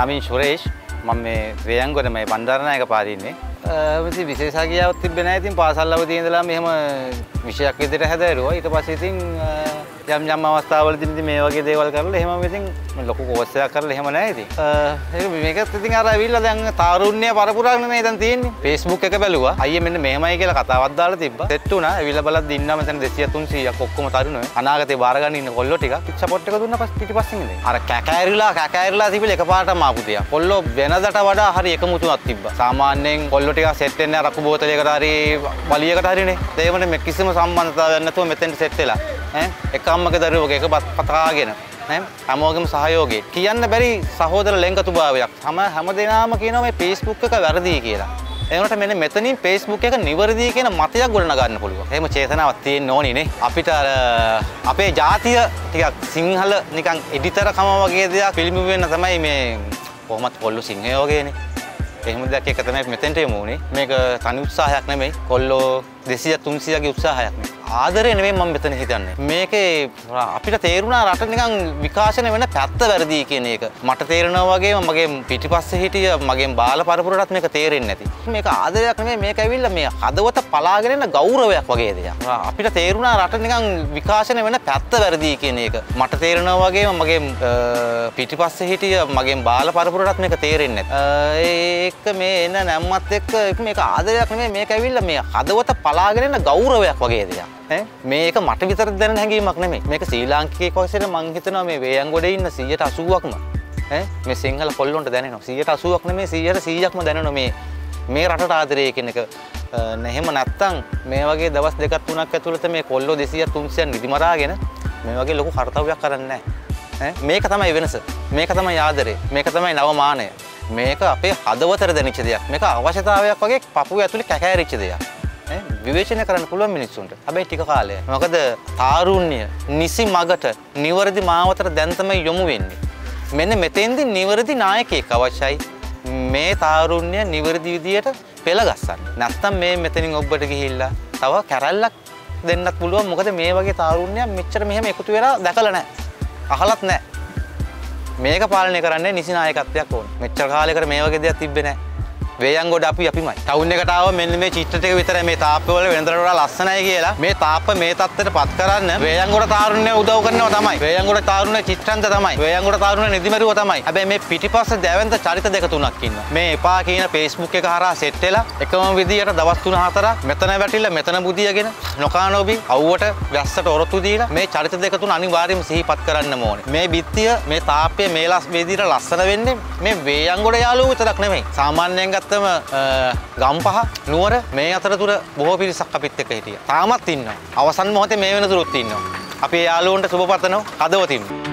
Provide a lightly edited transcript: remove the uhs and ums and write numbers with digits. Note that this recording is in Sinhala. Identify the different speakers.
Speaker 1: නමින් සුරේෂ් මම මේ වේයන්ගොඩ මේ බණ්ඩාරනායක පාරේ ඉන්නේ. ඉතින් විශේෂඥයාවක් තිබ්බේ නැහැ. ඉතින් පාසල් අවදී ඉඳලා මෙහෙම විෂයක් විදිහට හැදෑරුවා. ඊට පස්සේ ඉතින් යම් අවස්ථාවලදී ඉතින් මේ වගේ දේවල් කරලා එහෙම ඉතින් ලොකු කෝස් එකක් කරලා එහෙම නැහැ ඉතින්. මේකත් ඉතින් අර ඇවිල්ලා දැන් තාරුණ්‍ය පරපුරක් නෙමෙයි දැන් තියෙන්නේ. Facebook එක බැලුවා. අයියේ මෙන්න මෙහෙමයි කියලා කතාවක් දාලා තිබ්බා. සෙට් වුණා. ඇවිල්ලා බලද්දි ඉන්නවා මෙතන 200 300ක් ඔක්කොම තරුණයෝ. අනාගතේ බාර ගන්න ඉන්න කොල්ලෝ ටික සපෝට් එක දුන්නා පිටිපස්සෙන් ඉඳන්. අර කැකෑරිලා තිබිලා එකපාරටම ආපු තියා. කොල්ලෝ වෙනදට වඩා හරි එකමුතුවක් තිබ්බා. සාමාන්‍යයෙන් කොල්ලෝ ටික සෙට් වෙන්නේ රකු බෝතලයකට හරි බලියකට හරිනේ. ඒ වුණේ මේ කිසිම සම්බන්ධතාවයක් නැතුව මෙතෙන්ට සෙට් වෙලා. එක අම්මගේ දරුවගේ එක පතාගෙන හැමෝගෙම සහයෝගය කියන්න බැරි සහෝදර ලෙන්ගතුභාවයක්. හැමදෙනාම කියනවා මේ Facebook එක වැරදි කියලා. ඒ වුණාට මෙන්න මෙතනින් Facebook එක නිවැරදි කියන මතයක් ගොඩනගා ගන්න පුළුවන්. එහෙම චේතනාවක් තියෙන්න ඕනේ නේ. අපිට අපේ ජාතිය ටිකක් සිංහල නිකන් එඩිටර් කම වගේ දෙයක් ෆිල්ම් වෙන්න තමයි මේ කොහොමත් කොල්ලෝ සිංහයෝ වගේනේ. එහෙම දෙයක් එක තමයි මෙතෙන්ට යමු උනේ. මේක තනි උත්සාහයක් නෙමෙයි. කොල්ලෝ 200 300ගේ උත්සාහයක් නෙමෙයි. ආදරේ නෙමෙයි මම මෙතන හිතන්නේ. මේකේ අපිට තේරුණා රට නිකන් විකාශනය වෙන පැත්ත වැරදි කියන එක. මට තේරෙනවා වගේම මගේ පිටිපස්සේ හිටිය මගේ බාල පරපුරටත් මේක තේරෙන්නේ නැති. මේක ආදරයක් නෙමෙයි මේක ඇවිල්ලා මේ හදවත පලාගෙන යන ගෞරවයක් වගේ දෙයක්. අපිට තේරුණා රට නිකන් විකාශනය වෙන පැත්ත වැරදි කියන එක. මට තේරෙනවා වගේම මගේ පිටිපස්සේ හිටිය මගේ බාල පරපුරටත් මේක තේරෙන්නේ නැති. ඒක මේ එන නැම්මත් එක්ක මේක ආදරයක් නෙමෙයි මේක ඇවිල්ලා මේ හදවත පලාගෙන යන ගෞරවයක් වගේ දෙයක්. මේක මට විතර දැනෙන හැඟීමක් නෙමෙයි. මේක ශ්‍රී ලාංකිකයෙක් වශයෙන් මම හිතනවා මේ වේයන්ගොඩේ ඉන්න 80%ක්ම මේ සිංහල කොල්ලොන්ට දැනෙනවා. 80%ක් නෙමෙයි 100%ක්ම දැනෙනවා මේ රටට ආදරය කියන එක. එහෙම නැත්තම් මේ වගේ දවස් දෙකක් තුනක් ඇතුළත මේ කොල්ලෝ 200 300 නිදිමරාගෙන මේ වගේ ලොකු කාර්යයක් කරන්නේ නැහැ. මේක තමයි වෙනස. මේක තමයි ආදරය. මේක තමයි නවමානය. මේක අපේ හදවතට දැනෙච්ච දෙයක්. මේක අවශ්‍යතාවයක් වගේ පපුවේ ඇතුලේ කැකෑරිච්ච දෙයක්. විවේචනය කරන්න පුළුවන් මිනිස්සුන්ට. හැබැයි ටික කාලයක්. මොකද තාරුණ්‍ය නිසි මගට නිවැරදි මාවතට දැන් තමයි යොමු වෙන්නේ. මෙන්න මෙතෙන්දී නිවැරදි නායකයෙක් අවශ්‍යයි. මේ තාරුණ්‍ය නිවැරදි විදියට පෙළ ගස්සන්න. නැත්තම් මේ මෙතනින් ඔබට ගිහිල්ලා තව කැරැල්ලක් දෙන්නත් පුළුවන්. මොකද මේ වගේ තාරුණ්‍යයක් මෙච්චර මෙහෙම එකතු වෙලා දැකලා නැහැ. අහලත් නැහැ. මේක පාලනය කරන්නේ නිසි නායකත්වයක් ඕනේ. මෙච්චර කාලයකට මේ වගේ දෙයක් තිබ්බේ නැහැ. වේයන්ගොඩ අපිමයි. ටවුන් එකට ආව මෙන්න මේ චිත්‍ර ටික විතරයි මේ තාප්ප වල වෙනදට වඩා ලස්සනයි කියලා. මේ තාප්ප මේ තත්ත්වයට පත් කරන්න වේයන්ගොඩ තාරුණ්‍ය උදව් කරනවා තමයි. වේයන්ගොඩ තාරුණ්‍ය චිත්‍රන්ත තමයි. වේයන්ගොඩ තාරුණ්‍ය නිදිමරුව තමයි. හැබැයි මේ පිටිපස්සේ දැවැන්ත චරිත දෙක තුනක් ඉන්නවා. මේ එපා කියන Facebook එක හරහා සෙට් වෙලා එකම විදියට දවස් 3-4 මෙතන වැටිලා මෙතන බුදියාගෙන නොකානෝබි අවුවට වැස්සට ඔරොත්තු දීලා මේ චරිත දෙක තුන අනිවාර්යයෙන්ම සිහිපත් කරන්න ඕනේ. මේ බිත්තිය මේ තාප්පය මේ විදියට ලස්සන වෙන්නේ මේ වේයන්ගොඩ යාළුවෝ විතරක් නෙමෙයි. සාමාන්‍යයෙන් ගම්පහ නුවර මේ අතරතුර බොහෝ පිරිසක් අපිත් එක්ක හිටියා. තාමත් ඉන්නවා. අවසන් මොහොතේ මේ වෙනතුරුත් ඉන්නවා. අපි යාළුවන්ට සුබ පතනවා හදවතින්.